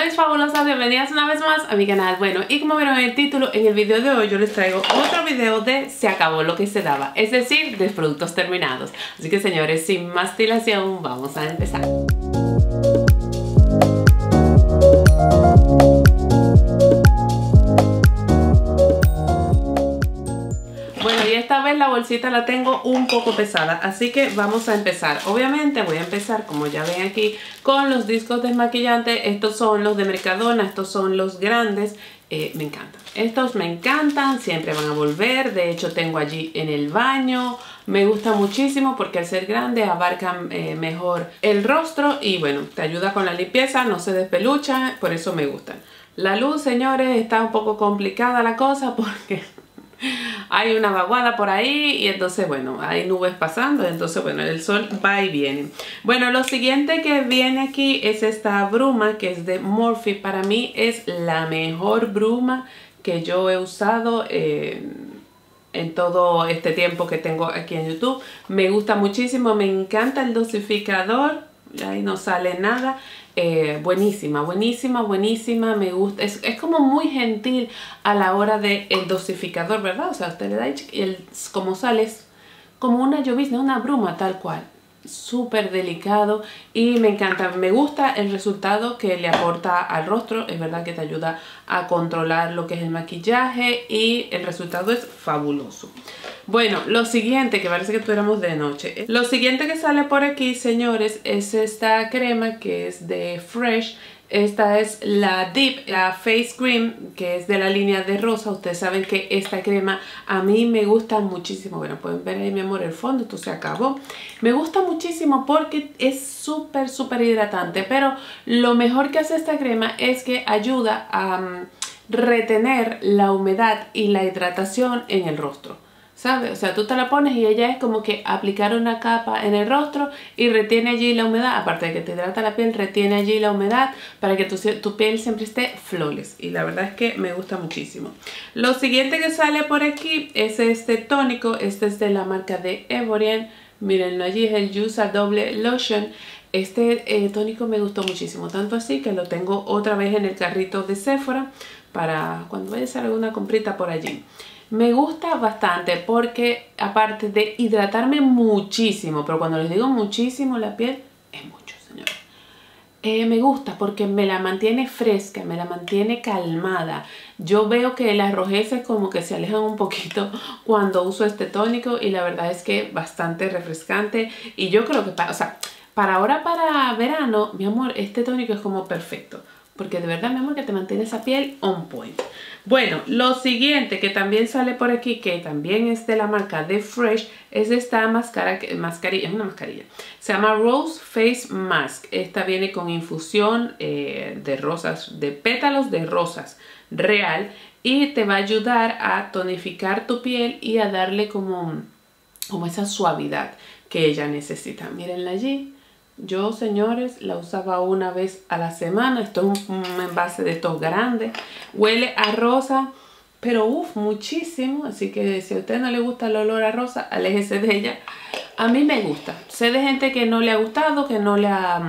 Hola mis fabulosas, bienvenidas una vez más a mi canal. Bueno, y como vieron en el título, en el video de hoy yo les traigo otro video de se acabó lo que se daba, es decir, de productos terminados. Así que señores, sin más dilación, vamos a empezar. Bueno, y esta vez la bolsita la tengo un poco pesada, así que vamos a empezar. Obviamente voy a empezar, como ya ven aquí, con los discos desmaquillantes. Estos son los de Mercadona, estos son los grandes. Me encantan. Estos me encantan, siempre van a volver. De hecho, tengo allí en el baño. Me gusta muchísimo porque al ser grande abarcan mejor el rostro y bueno, te ayuda con la limpieza, no se despeluchan, por eso me gustan. La luz, señores, está un poco complicada la cosa porque hay una vaguada por ahí y entonces bueno, hay nubes pasando, entonces bueno, el sol va y viene. Bueno, lo siguiente que viene aquí es esta bruma que es de Morphe. Para mí es la mejor bruma que yo he usado en todo este tiempo que tengo aquí en YouTube. Me gusta muchísimo, me encanta el dosificador, ahí no sale nada. Buenísima, buenísima, buenísima, me gusta, es como muy gentil a la hora del dosificador, ¿verdad? O sea, usted le da y como sale es como una llovizna, una bruma tal cual, súper delicado y me encanta, me gusta el resultado que le aporta al rostro. Es verdad que te ayuda a controlar lo que es el maquillaje y el resultado es fabuloso. Bueno, lo siguiente, que parece que tuviéramos de noche. Lo siguiente que sale por aquí, señores, es esta crema que es de Fresh. Esta es la Deep, la Face Cream, que es de la línea de rosa. Ustedes saben que esta crema a mí me gusta muchísimo. Bueno, pueden ver ahí, mi amor, el fondo, esto se acabó. Me gusta muchísimo porque es súper, súper hidratante. Pero lo mejor que hace esta crema es que ayuda a retener la humedad y la hidratación en el rostro, ¿sabes? O sea, tú te la pones y ella es como que aplicar una capa en el rostro y retiene allí la humedad. Aparte de que te hidrata la piel, retiene allí la humedad para que tu piel siempre esté flawless. Y la verdad es que me gusta muchísimo. Lo siguiente que sale por aquí es este tónico. Este es de la marca de Evoryne. Mírenlo allí, es el Use a Double Lotion. Este tónico me gustó muchísimo. Tanto así que lo tengo otra vez en el carrito de Sephora para cuando vaya a hacer alguna comprita por allí. Me gusta bastante porque aparte de hidratarme muchísimo, pero cuando les digo muchísimo la piel, es mucho, señores. Me gusta porque me la mantiene fresca, me la mantiene calmada. Yo veo que las rojeces como que se alejan un poquito cuando uso este tónico y la verdad es que bastante refrescante. Y yo creo que para ahora, para verano, mi amor, este tónico es como perfecto. Porque de verdad, mi amor, que te mantiene esa piel on point. Bueno, lo siguiente que también sale por aquí, que también es de la marca de Fresh, es esta mascarilla, es una mascarilla. Se llama Rose Face Mask. Esta viene con infusión de rosas, de pétalos de rosas real. Y te va a ayudar a tonificar tu piel y a darle como esa suavidad que ella necesita. Mírenla allí. Yo, señores, la usaba una vez a la semana. Esto es un envase de estos grandes. Huele a rosa, pero muchísimo. Así que si a usted no le gusta el olor a rosa, aléjese de ella. A mí me gusta. Sé de gente que no le ha gustado, que no le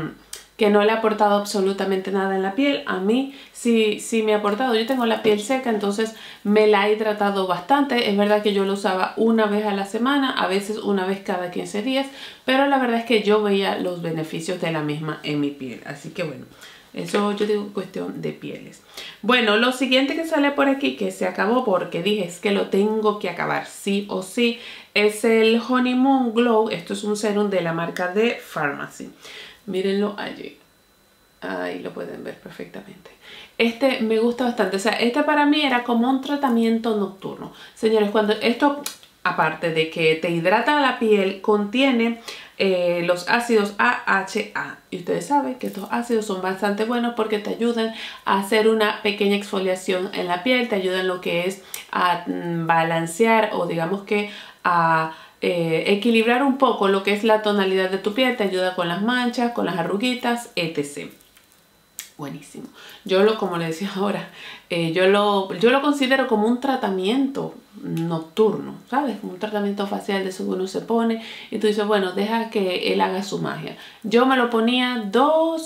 ha aportado absolutamente nada en la piel. A mí sí me ha aportado. Yo tengo la piel seca, entonces me la he hidratado bastante. Es verdad que yo lo usaba una vez a la semana, a veces una vez cada 15 días, pero la verdad es que yo veía los beneficios de la misma en mi piel. Así que bueno, eso yo digo cuestión de pieles. Bueno, lo siguiente que sale por aquí, que se acabó porque dije es que lo tengo que acabar sí o sí, es el Honeymoon Glow. Esto es un serum de la marca de Pharmacy. Mírenlo allí. Ahí lo pueden ver perfectamente. Este me gusta bastante. O sea, este para mí era como un tratamiento nocturno. Señores, cuando esto, aparte de que te hidrata la piel, contiene los ácidos AHA. Y ustedes saben que estos ácidos son bastante buenos porque te ayudan a hacer una pequeña exfoliación en la piel. Te ayudan lo que es a balancear o digamos que a equilibrar un poco lo que es la tonalidad de tu piel. Te ayuda con las manchas, con las arruguitas, etc. Buenísimo. Como les decía ahora, yo lo considero como un tratamiento nocturno, ¿sabes? Un tratamiento facial de eso que uno se pone y tú dices, bueno, deja que él haga su magia. Yo me lo ponía 2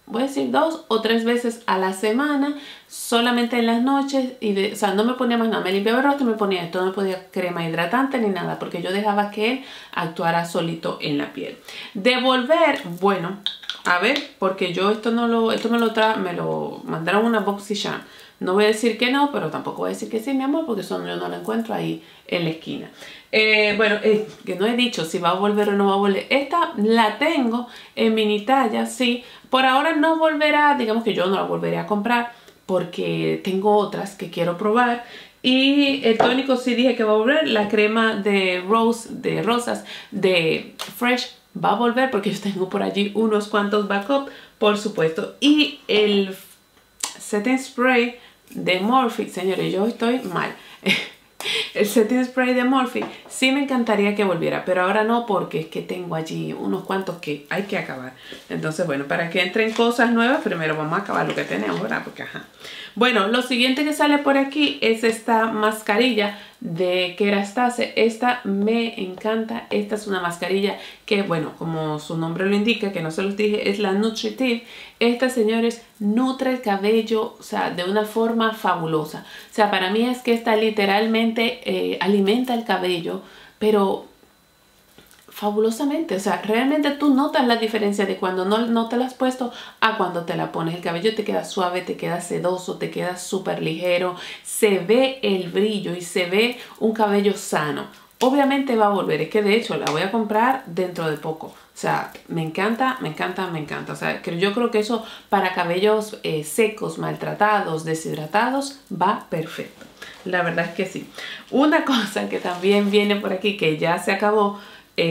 voy a decir 2 o 3 veces a la semana, solamente en las noches. O sea, no me ponía más nada, me limpiaba el rostro y me ponía esto, no me ponía crema hidratante ni nada, porque yo dejaba que él actuara solito en la piel. Devolver, bueno, a ver, porque yo esto me lo mandaron una BoxyCharm. No voy a decir que no, pero tampoco voy a decir que sí, mi amor, porque eso yo no lo encuentro ahí en la esquina. Bueno, que no he dicho si va a volver o no va a volver. Esta la tengo en mini talla, sí. Por ahora no volverá, digamos que yo no la volveré a comprar porque tengo otras que quiero probar. Y el tónico sí dije que va a volver. La crema de rosas de Fresh va a volver porque yo tengo por allí unos cuantos backup, por supuesto. Y el setting spray de Morphe, señores, yo estoy mal. El setting spray de Morphe sí me encantaría que volviera, pero ahora no, porque es que tengo allí unos cuantos que hay que acabar. Entonces, bueno, para que entren cosas nuevas, primero vamos a acabar lo que tenemos, ¿verdad? Porque, ajá. Bueno, lo siguiente que sale por aquí es esta mascarilla de Kerastase. Esta me encanta. Esta es una mascarilla que, bueno, como su nombre lo indica, que no se los dije, es la Nutritive. Esta, señores, nutre el cabello, o sea, de una forma fabulosa. O sea, para mí es que esta literalmente alimenta el cabello, pero fabulosamente. O sea, realmente tú notas la diferencia de cuando no te la has puesto a cuando te la pones. El cabello te queda suave, te queda sedoso, te queda súper ligero. Se ve el brillo y se ve un cabello sano. Obviamente va a volver. Es que de hecho la voy a comprar dentro de poco. O sea, me encanta, me encanta, me encanta. O sea, yo creo que eso para cabellos secos, maltratados, deshidratados, va perfecto. La verdad es que sí. Una cosa que también viene por aquí, que ya se acabó,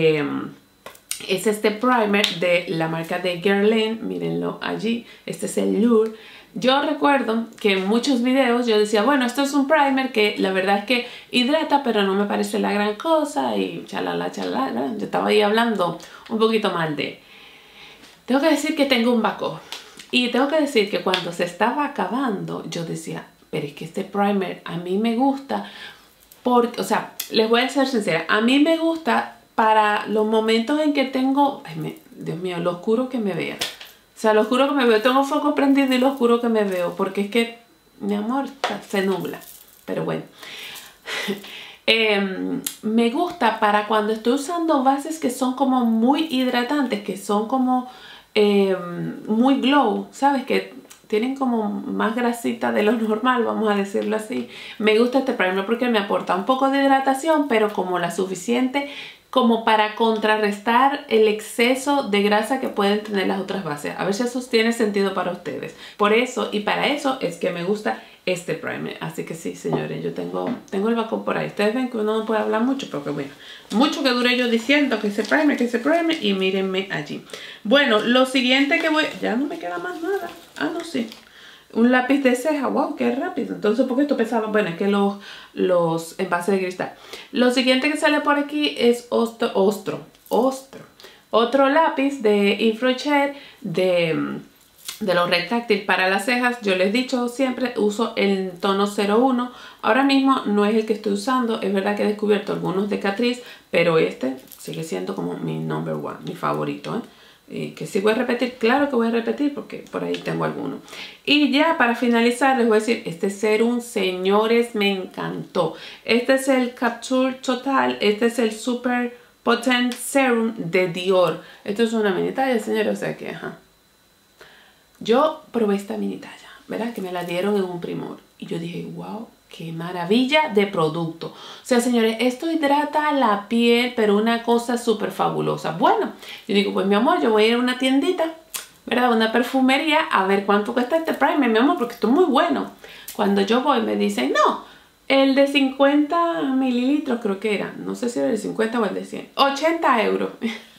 es este primer de la marca de Guerlain. Mírenlo allí. Este es el Lure. Yo recuerdo que en muchos videos yo decía, bueno, esto es un primer que la verdad es que hidrata, pero no me parece la gran cosa y chalala, chalala. Yo estaba ahí hablando un poquito mal de... Tengo que decir que tengo un backup. Y tengo que decir que cuando se estaba acabando, yo decía, pero es que este primer a mí me gusta porque, o sea, les voy a ser sincera, a mí me gusta para los momentos en que tengo, ay, Dios mío, lo oscuro que me vea. O sea, lo oscuro que me veo, tengo foco prendido y lo oscuro que me veo, porque es que, mi amor, se nubla. Pero bueno. Me gusta para cuando estoy usando bases que son como muy hidratantes, que son como muy glow, ¿sabes? Que tienen como más grasita de lo normal, vamos a decirlo así. Me gusta este primer porque me aporta un poco de hidratación, pero como la suficiente como para contrarrestar el exceso de grasa que pueden tener las otras bases. A ver si eso tiene sentido para ustedes. Por eso y para eso es que me gusta este primer. Así que sí, señores, yo tengo el backup por ahí. Ustedes ven que uno no puede hablar mucho, porque bueno, mucho que duré yo diciendo que ese primer, y mírenme allí. Bueno, lo siguiente que voy... Ya no me queda más nada. Ah, no, sí. Un lápiz de ceja, wow, qué rápido. Entonces, porque esto pesaba, bueno, es que los envases de cristal. Lo siguiente que sale por aquí es otro lápiz de Yves Rocher de los retráctil para las cejas. Yo les he dicho siempre, uso el tono 01. Ahora mismo no es el que estoy usando. Es verdad que he descubierto algunos de Catrice, pero este sigue siendo como mi number one, mi favorito, ¿eh? Que sí voy a repetir, claro que voy a repetir porque por ahí tengo alguno. Y ya para finalizar les voy a decir, este serum, señores, me encantó. Este es el Capture Total, este es el Super Potent Serum de Dior. Esto es una mini talla, señores, o sea que, ajá. Yo probé esta mini talla, ¿verdad? Que me la dieron en un Primor. Y yo dije, wow, qué maravilla de producto. O sea, señores, esto hidrata la piel, pero una cosa súper fabulosa. Bueno, yo digo, pues mi amor, yo voy a ir a una tiendita, ¿verdad? Una perfumería, a ver cuánto cuesta este primer, mi amor, porque esto es muy bueno. Cuando yo voy, me dicen, no, el de 50 mililitros creo que era. No sé si era el de 50 o el de 100. 80 euros.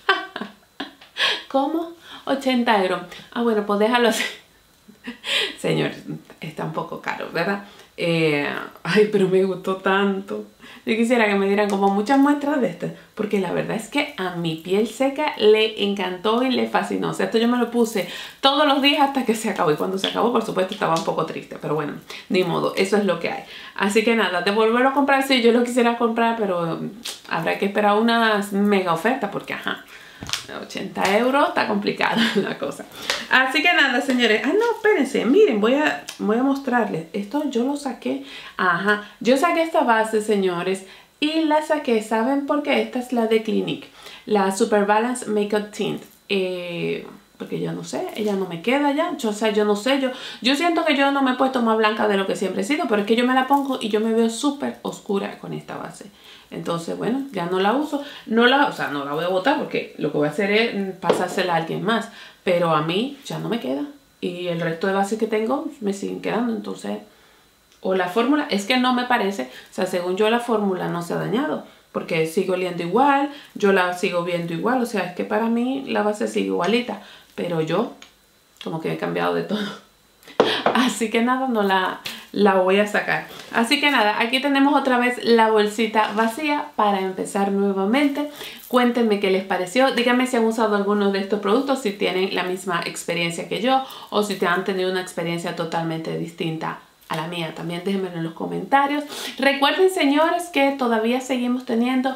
¿Cómo? 80 euros. Ah, bueno, pues déjalo así. Señor, está un poco caro, ¿verdad? Ay, pero me gustó tanto. Yo quisiera que me dieran como muchas muestras de este, porque la verdad es que a mi piel seca le encantó y le fascinó. O sea, esto yo me lo puse todos los días hasta que se acabó. Y cuando se acabó, por supuesto, estaba un poco triste. Pero bueno, ni modo, eso es lo que hay. Así que nada, de volverlo a comprar, sí, yo lo quisiera comprar, pero habrá que esperar unas mega ofertas, porque ajá. 80 euros, está complicada la cosa. Así que nada, señores. Ah, no, espérense, miren, voy a mostrarles. Esto yo lo saqué. Ajá, yo saqué esta base, señores, y la saqué, ¿saben por qué? Esta es la de Clinique, la Super Balance Makeup Tint. Porque yo no sé, ella no me queda ya. O sea, yo no sé, yo siento que yo no me he puesto más blanca de lo que siempre he sido, pero es que yo me la pongo y yo me veo súper oscura con esta base. Entonces, bueno, ya no la uso. O sea, no la voy a botar porque lo que voy a hacer es pasársela a alguien más. Pero a mí ya no me queda. Y el resto de bases que tengo me siguen quedando. Entonces, o la fórmula, es que no me parece. O sea, según yo la fórmula no se ha dañado. Porque sigo oliendo igual, yo la sigo viendo igual. O sea, es que para mí la base sigue igualita. Pero yo, como que he cambiado de todo. Así que nada, no la voy a sacar. Así que nada, aquí tenemos otra vez la bolsita vacía para empezar nuevamente. Cuéntenme qué les pareció. Díganme si han usado algunos de estos productos, si tienen la misma experiencia que yo o si te han tenido una experiencia totalmente distinta a la mía. También déjenmelo en los comentarios. Recuerden, señores, que todavía seguimos teniendo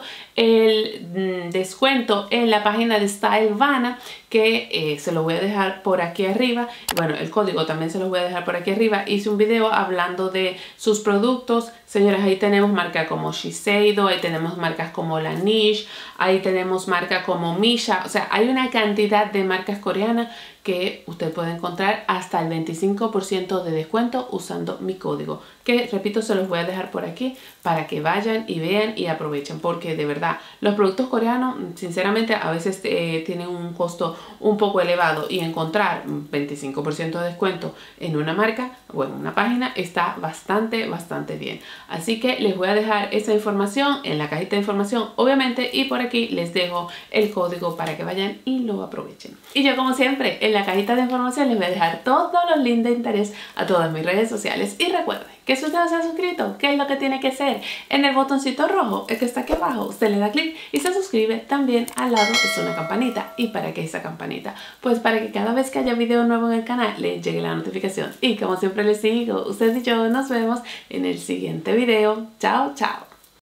el descuento en la página de Stylevana, que se lo voy a dejar por aquí arriba. Bueno, el código también se los voy a dejar por aquí arriba. Hice un video hablando de sus productos. Señores, ahí tenemos marcas como Shiseido, ahí tenemos marcas como Laneige, ahí tenemos marcas como Misha. O sea, hay una cantidad de marcas coreanas que usted puede encontrar hasta el 25% de descuento usando mi código, que repito, se los voy a dejar por aquí para que vayan y vean y aprovechen, porque de verdad los productos coreanos sinceramente a veces tienen un costo un poco elevado, y encontrar un 25% de descuento en una marca o en una página está bastante bien. Así que les voy a dejar esa información en la cajita de información, obviamente, y por aquí les dejo el código para que vayan y lo aprovechen. Y yo, como siempre, en la cajita de información les voy a dejar todos los links de interés a todas mis redes sociales. Y recuerden que si usted no se ha suscrito, ¿qué es lo que tiene que hacer? En el botoncito rojo, el que está aquí abajo, usted le da clic y se suscribe. También al lado está una campanita. ¿Y para qué esa campanita? Pues para que cada vez que haya video nuevo en el canal le llegue la notificación. Y como siempre les digo, ustedes y yo nos vemos en el siguiente video. Chao, chao.